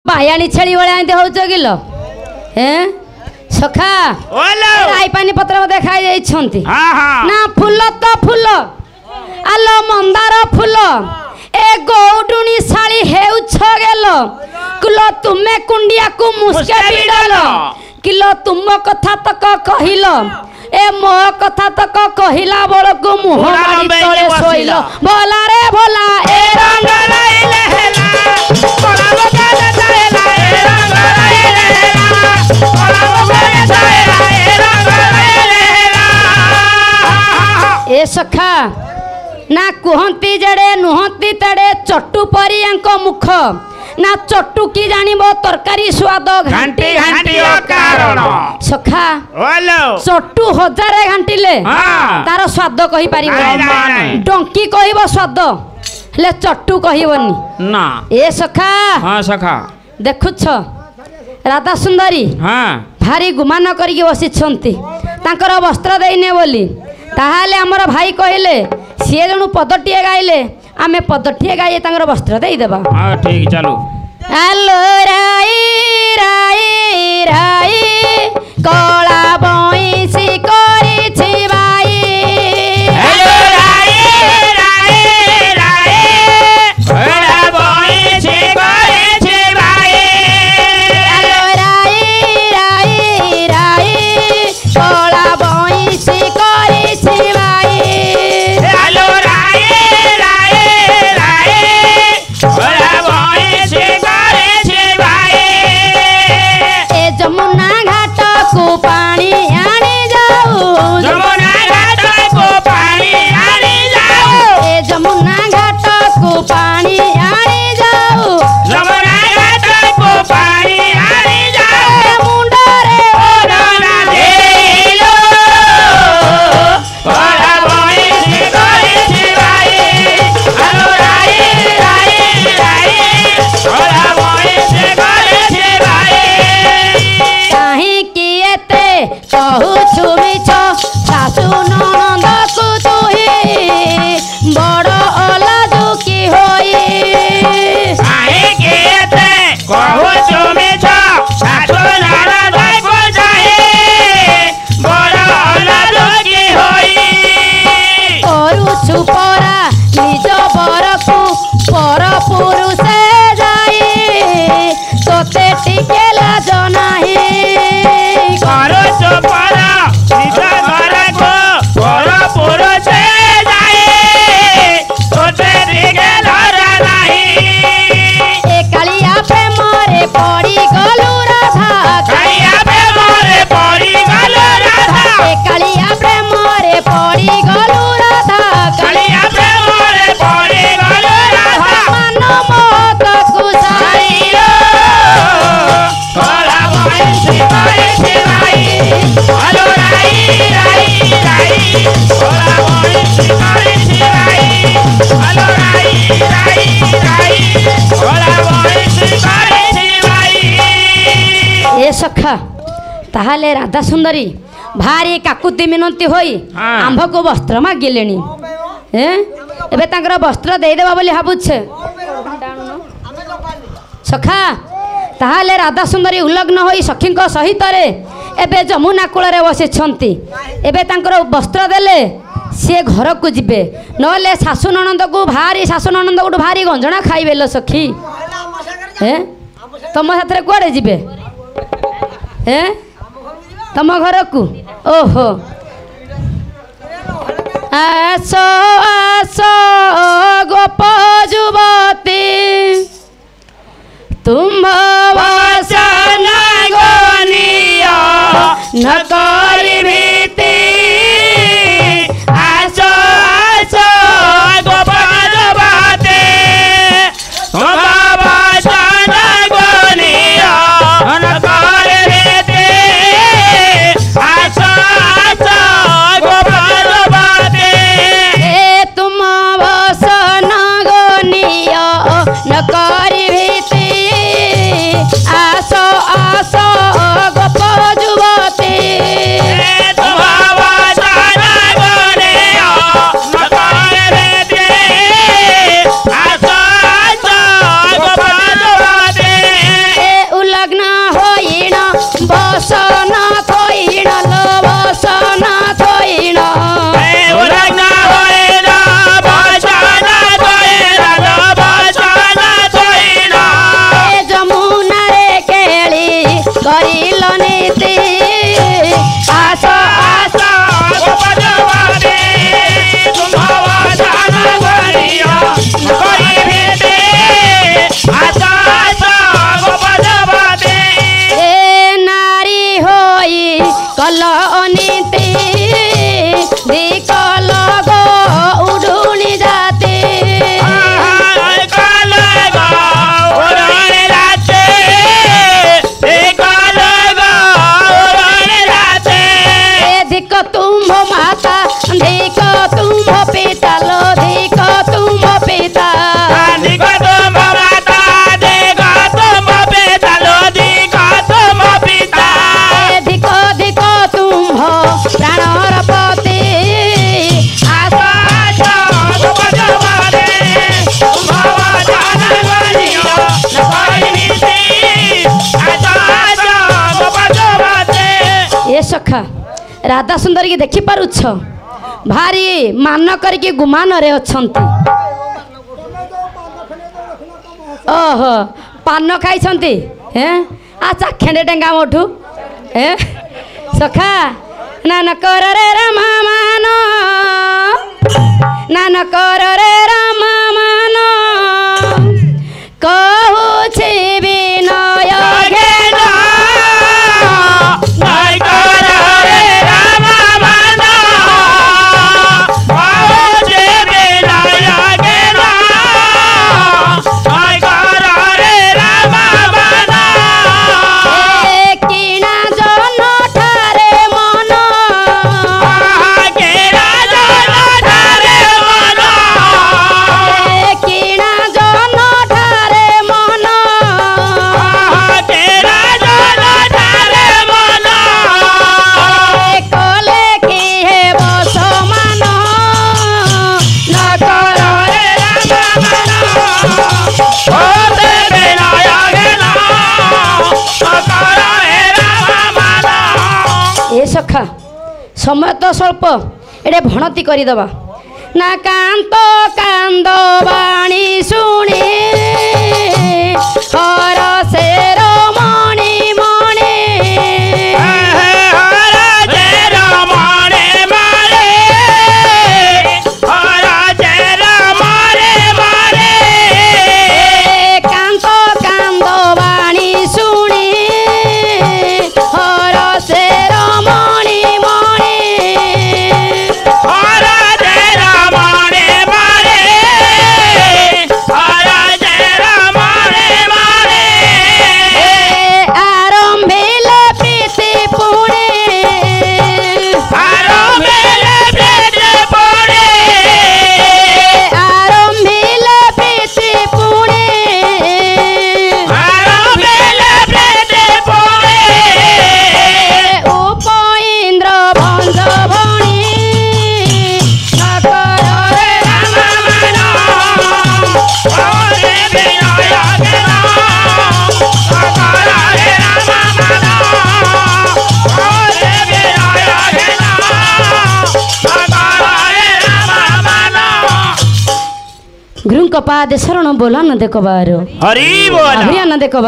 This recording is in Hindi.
बायाणी छेली भाया एमती हो किलो सखा राई पानी पत्र बोधे खाई जाइछंती ना फूल तो फूल आलो मंदार फूल ए गौडुणी शाली हेउछ गेलो कुलो तुमे कुंडिया को मुस्के बिड़ालो किलो तुम कथा तक कहिलो ए मो कथा तक कहिला बड़ को मुह मारी तळे सोइलो भोला रे भोला ए रंग लाइले हेला भोला बगा जाएला ए रंग लाइले हेला भोला बगा जाएला ए रंग लाइले हेला ए सखा ना कुहंती जड़े नुहंती तड़े चट्टू परियांको मुख ना चट्टू की जानिबो तरकारी स्वाद घंटी घंटी कारण सखा चट्टू हजारे घंटीले तार स्वाद कहि परिबो डंकी कहिबो स्वाद ले चट्टू कहिबोनी ना ए सखा हां सखा देखुछ राधा सुंदरी हां भारी गुमान करिके बसिछंती तांकर वस्त्र देइने बोली ताहाले हमर भाई कहिले सी जन पदटीए गाइले आमे पदटीए गाइए तांकर वस्त्र दे देबा हां ठीक चलो आलो राई राई राई कोला बइसी करी छी भाई आलो राई राई राई कोला बइसी करी छी भाई आलो राई राई राई कोला बइसी करी छी भाई आलो जमुना घाट को पानी आने जाओ जमुना घाट को पानी आने जाओ ए जमुना घाट को पानी आने जाओ जमुना घाट को पानी आने जाओ मुंडा रे ओना देलो ओला बोई से करे छी भाई आलो राई राई राई ओला बोई से करे छी भाई काहे किएते कहू छुमी छ सासु ननद को तुही बड़ ओला दुखी होई काहे किएते कहू छुमी छ सासु ननद को चाहे बड़ ओला दुखी होई करू छुपरा निज बरकू पर पुरुषे जाई तोते टिके लाज नाही करो चोपरा सीधा घर को पर पुरुषे जाई तोते टिके लाज नाही ए कालिया पे मोरे पड़ी गलू राधा कालिया पे मोरे पड़ी गलू राधा ए कालिया पे मोरे पड़ी गलू राधा कालिया पे मोरे पड़ी गलू राधा मन मोत कुसाईलो कोला बइसी करे छी भाई आलो राई राई राई कोला बइसी करे छी भाई आलो राई राई राई कोला बइसी करे छी भाई ए सखा ताहाले राधा सुंदरी भारी काकुति मिनती होई आंभ को वस्त्र मागिलेनी एबे तांकर वस्त्र दे देबा बोली भाबुछे सखा ताहाले राधा सुंदरी उल्लग्न होई सखींको सहित रे एबे जमुना कूल रे बसिछंती एबे तांकर वस्त्र देले सी घर को जिबे नले सासु ननंद को भारी सासु ननंद को भारी गंजणा खाइबे लो सखी तुम साथ कुआड़े जिबे तम घर को ओहो आसो आसो गोप जुवती तुम वसन गोनिया न करी भीति आसो आसो गोप जुवती तुम वसन गोनिया न करी भीति आसो आसो गोप जुवती ए तुम वसन गोनिया न करी भीति आसो आसो गोप जुवती करिल नीति आस आस गोपजवादे तुम्हारा जान गरिया करिबे दे आस आस गोपजवादे ए नारी होई कल अनीति दिकल गो उडुनी जाते तुम माता धिक तुम पिता लो धिक तुम पिता धिक तुम माता धिक तुम पिता लो धिक तुम पिता धिक धिक तुम प्राणर पति आस आस गोपजवादे तुम्हारा जान गरिया करिबे आस आस गोपजवादे। ए सखा राधा सुंदर की देखि पारुछ भारी मान करके गुमान रे अछंती ओहो पान खाई छंती हैं आ चाखेंडे टेंगा मोठू हैं सखा नान कर रे राम मान नान कर रे राम मान कहूछि विनय घेना सखा समय तो स्वल्प एडे भणती करदबा ना कांत कांद बाणी शुणी हर शेर मणि मणि कांत कांद बाणी शुणी हर शेर मणि मणि आरंभिले प्रीति पुणे आरंभिले प्रीति पुणे उपइंद्र भंज भणी नकर रे राम गुरुଙ୍କ ପାଦ ଶରଣ ବୋଲା ନ ଦେଖ ବାହାର हरि बोल ହରିଆ ନ ଦେଖ